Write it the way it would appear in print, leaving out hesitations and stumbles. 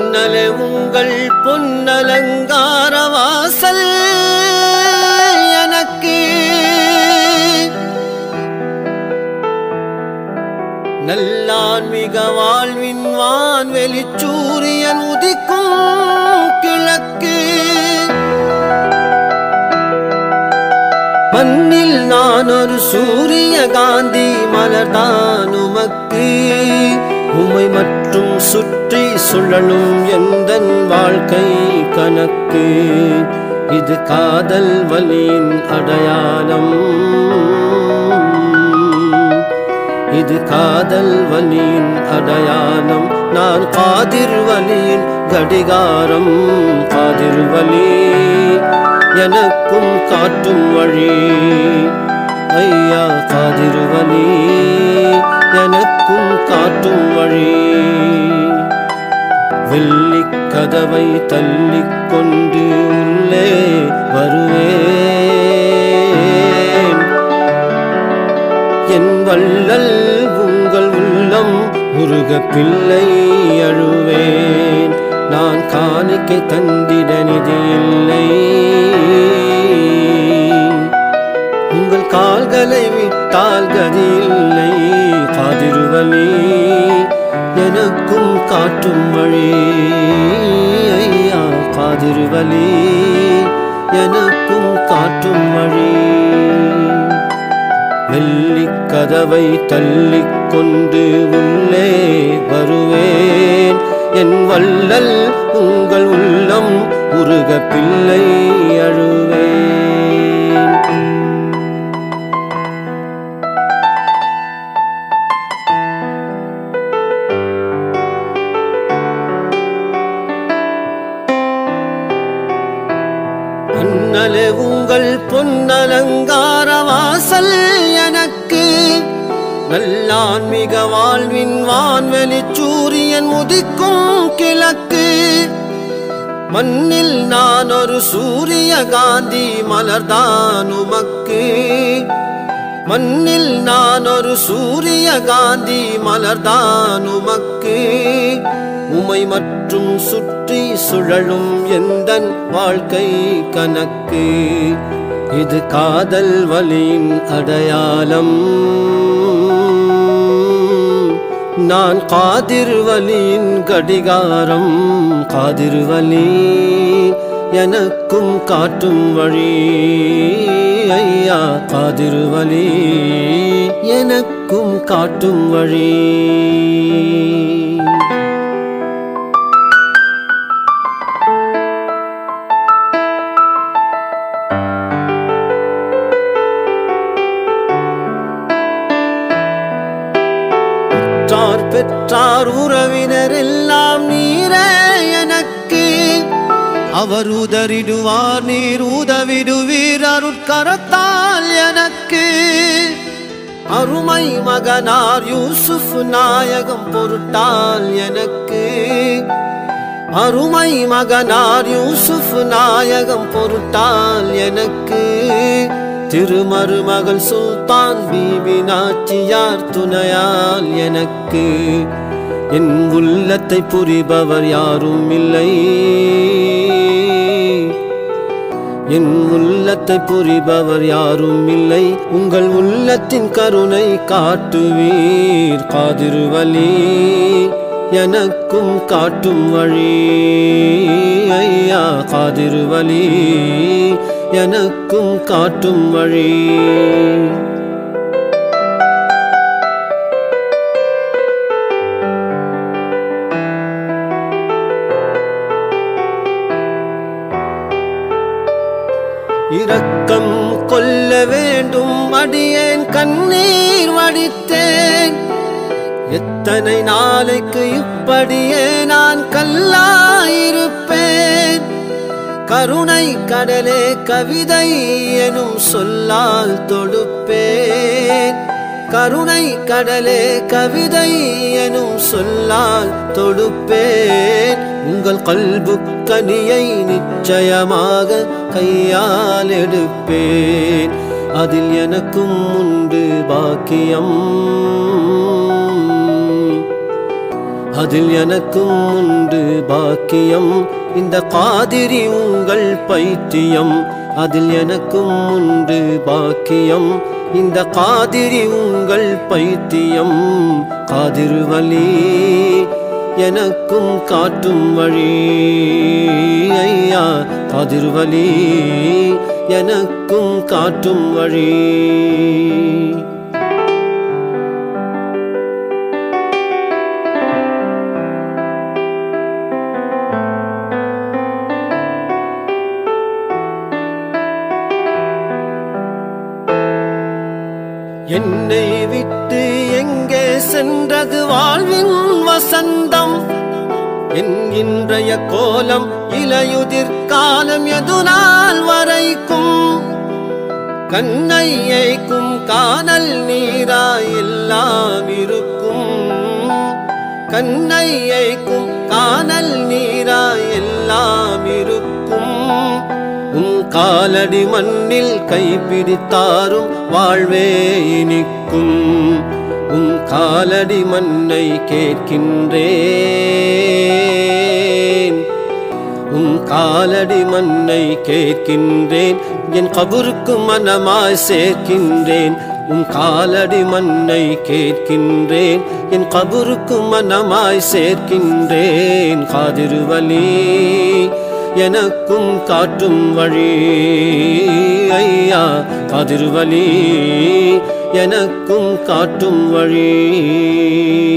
அண்ணலே உங்கள் பொன்னலங்கார வாசல் எனக்கு நல்லான்மிக வாழ்வின் வான்வெளி சூரியன் உதிக்கும் கிழக்கு மண்ணில் நான் ஒரு சூரிய காந்தி மலர்தான் உமக்கு உமை மற்றும் சுற்றி சுழலும் எந்தன் வாழ்க்கை கணக்கு இது காதல் வலியின் அடையாளம் இது காதல் வலியின் அடையாளம் நான் காதிர் வலியின் கடிகாரம் காதிர் வலி எனக்கும் காட்டும் வழி ஐயா காதிர் வலி எனக்கும் காட்டும் வழி வெள்ளிக் கதவை தள்ளிக்கொண்டு உள்ளே வருவேன் என் வள்ளல் உங்கள் உள்ளம் முருக பிள்ளை அழுவேன் நான் காணிக்கை தந்திட நிதி இல்லை உங்கள் கால்களை விட்டால் கதி இல்லை காதிர் வலி எனக்கும் காட்டும் வழி ஐயா காதிர் வலி எனக்கும் காட்டும் வழி வெள்ளிக் கதவை தள்ளிக்கொண்டு உள்ளே வருவேன் என் வள்ளல் உங்கள் உள்ளம் உருக பிள்ளை அழுவேன் அண்ணலே உங்கள் பொன்னலங்கார வாசல் எனக்கு நல்லான்மிக வாழ்வின் வான்வெளி சூரியன் உதிக்கும் கிழக்கு மண்ணில் நான் ஒரு சூரிய காந்தி மலர்தான் உமக்கு மண்ணில் நான் ஒரு சூரிய காந்தி மலர்தான் உமக்கு உமை மற்றும் சுற்றி சுழலும் எந்தன் வாழ்க்கை கணக்கு இது காதல் வலியின் அடையாளம் நான் காதிர் வலியின் கடிகாரம் காதிர் வலி எனக்கும் காட்டும் வழி ஐயா காதிர் வலி எனக்கும் காட்டும் வழி பெற்றார் உறவினர் எல்லாம் நீரே எனக்கு அவர் உதறிடுவார் நீர் உதவிடுவீர் அருட்கரத்தால் எனக்கு அருமை மகனார் யூசுப் நாயகம் பொருட்டால் எனக்கு அருமை மகனார் யூசுப் நாயகம் பொருட்டால் எனக்கு திருமருமகள் சுல்தான் பீபி நாச்சியார் துணையால் எனக்கு என் உள்ளத்தை புரிபவர் யாரும் இல்லை என் உள்ளத்தை புரிபவர் யாரும் இல்லை உங்கள் உள்ளத்தின் கருணை காட்டுவீர் காதிர் வலி எனக்கும் காட்டும் வழி ஐயா காதிர் வலி எனக்கும் காட்டும் வழி இரக்கம் கொள்ள வேண்டும் அடியேன் கண்ணீர் வடித்தேன் எத்தனை நாளைக்கு இப்படியே நான் கல்லாயிருப்பேன் கருணை கடலே கவிதை எனும் சொல்லால் தொடுப்பேன் கருணை கடலே கவிதை எனும் சொல்லால் தொடுப்பேன் உங்கள் கல்பு கனியை நிச்சயமாக கையால் எடுப்பேன் அதில் எனக்கும் உண்டு பாக்கியம் அதில் எனக்கும் உண்டு பாக்கியம் இந்த காதிரி உங்கள் பைத்தியம் அதில் எனக்கும் உண்டு பாக்கியம் இந்த காதிரி உங்கள் பைத்தியம் காதிர் வலி எனக்கும் காட்டும் வழி ஐயா காதிர் வலி எனக்கும் காட்டும் வழி என்னை விட்டு எங்கே சென்றது வாழ்வின் வசந்தம் என் இன்றைய கோலம் இலையுதிர் காலம் எது நாள் வரைக்கும் கண்ணை ஏய்க்கும் கானல் நீராய் எல்லாம் இருக்கும் கண்ணை ஏய்க்கும் கானல் நீராய் எல்லாம் இருக்கும் காலடி மண்ணில் கைப்பிடித்தாரும் வாழ்வே இனிக்கும் காலடி மண்ணை கேட்கின்றேன் காலடி மண்ணை கேட்கின்றேன் என் கபருக்கு மனமாய் சேர்க்கின்றேன் காலடி மண்ணை கேட்கின்றேன் என் கபருக்கு மனமாய் சேர்க்கின்றேன் காதிர் வலி எனக்கும் காட்டும் வழி ஐயா காதிர் வலி எனக்கும் காட்டும் வழி